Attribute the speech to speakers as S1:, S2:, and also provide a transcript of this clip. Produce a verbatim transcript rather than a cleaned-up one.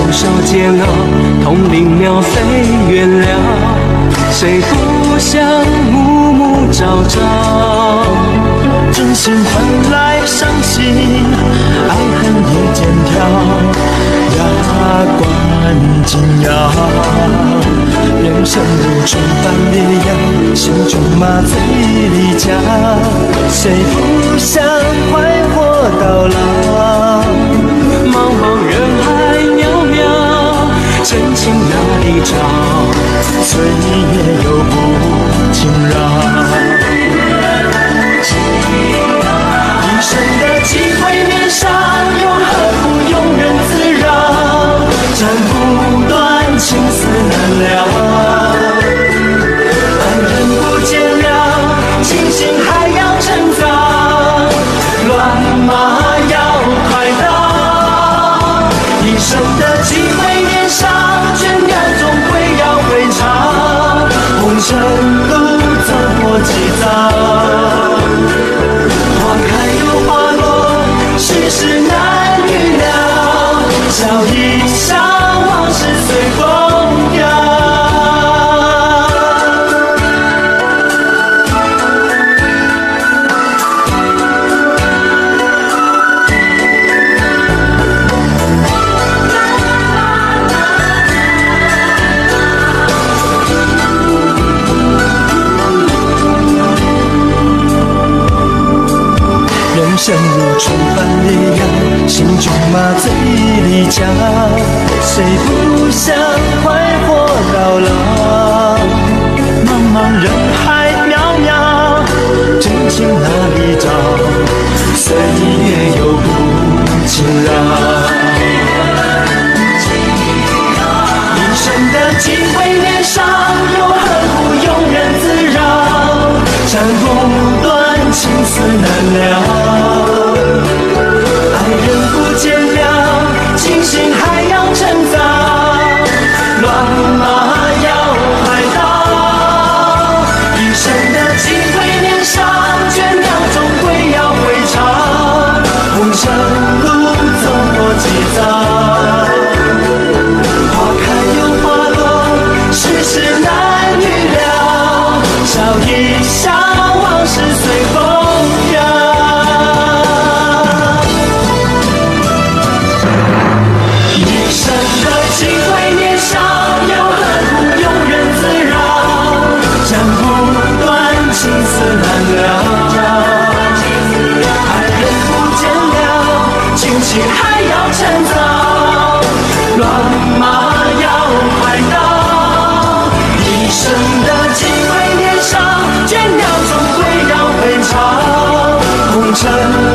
S1: 受煎熬，同林鸟飞远了，谁不想暮暮朝朝？
S2: 真心换来伤心，爱恨也渐调，牙关紧咬。人生如春般烈阳，心中麻醉离家，谁不想快活到老？
S1: 茫茫人海渺渺，真情哪里找？
S2: 岁月又不轻饶。一生的机会年少，又何苦庸人自扰？斩不断，情丝难了。爱人不见了，清醒还要趁早，乱马要快到。一生的机会年少，倦鸟终归要回巢。红尘路走过几遭。花开又花落，世事难预料，笑一笑，往事随风飘。人生如春般烈阳，心中麻醉离家，谁不想快活到老？茫茫人海渺渺，真情哪里找？岁月又不轻饶。一生的机会年少，又何苦庸人自扰？斩不断，情丝难了。爱人不见了，清醒还要趁早，乱马要快到。一生的机会年少，倦鸟终归要回巢。红尘路走过几遭，花开又花落，世事难预料。笑一笑，往事随风飘。一生的机会年少，又何苦庸人自扰？斩不断，情丝难了。爱人不见了，清醒还要趁早，乱马要快到。一生的机会年少，倦鸟终归要回巢。红尘